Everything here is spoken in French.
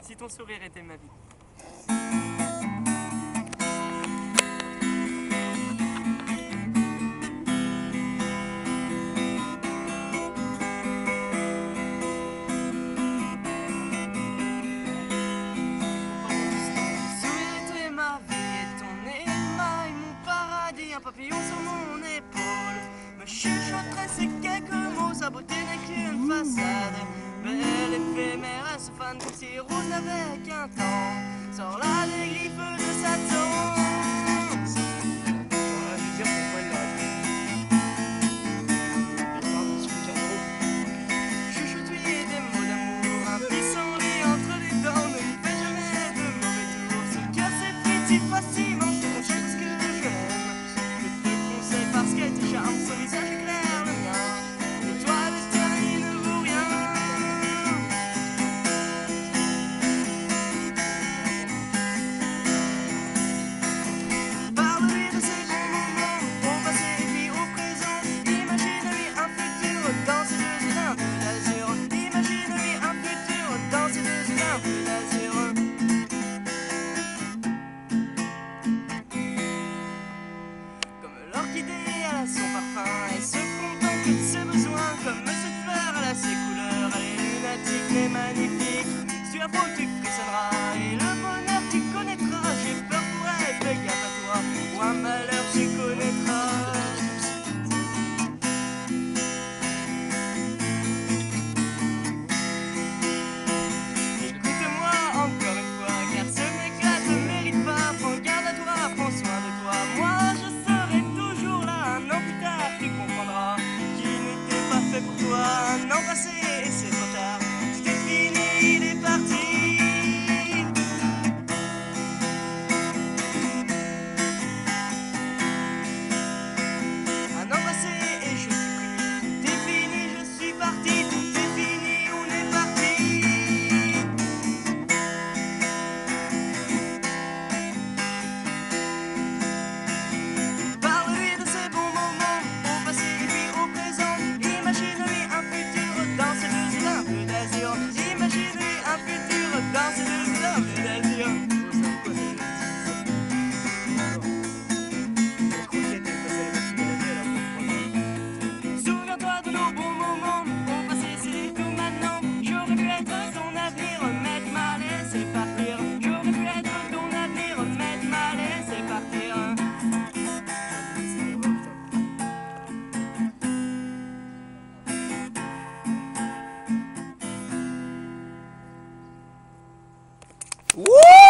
si ton sourire était ma vie. Un papillon sur mon épaule me chuchoterait ces quelques mots. Sa beauté n'est qu'une façade, belle éphémère, elle se fane comme si rose avec un temps. Sors là les griffes de Satan. Chuchotuyer des mots d'amour, un pissenlit entre les dents ne lui fait jamais de mauvais tour. Ce cœur s'effrite si facilement, je te confesse que parce qu'elle te charme, son visage éclaire le mien. Et toi, le tien, il ne vaut rien. Parle-lui de ces bons moments au passé et puis au présent. Imagine-lui un futur dans ces deux yeux d'un peu d'azur. Imagine-lui un futur dans ces deux yeux d'un peu d'azur. Comme l'orchidée à son parfum et se contente de ses besoins. Comme cette fleur à ses couleurs, elle est lunatique mais magnifique. Si tu la frôles, tu frissonneras et le bonheur tu connaîtras. J'ai peur pour elle, fais gaffe à toi, ou un malheur tu connaîtras. Écoute-moi encore une fois, car ce mec-là te mérite pas. Prends garde à toi, prends soin de toi. Moi je serai toujours là, un an plus tard tu comprendras qu'il n'était pas fait pour toi. Un an passé et c'est trop tard, c'était fini, il est parti. Un an passé et je suis pris, tout est fini, je suis parti, tout est fini, on est parti. Parle-lui de ces bons moments au passé et puis au présent. Imagine-lui un futur dans ces deux yeux d'un peu d'azur. Imagine-lui un futur dans ces deux yeux d'un peu d'azur. Souviens-toi de nos bons moments au passé, c'est tout maintenant. J'aurais pu être ton avenir, mais tu m'as laissé partir. J'aurais pu être ton avenir, mais tu m'as laissé partir. Wouh!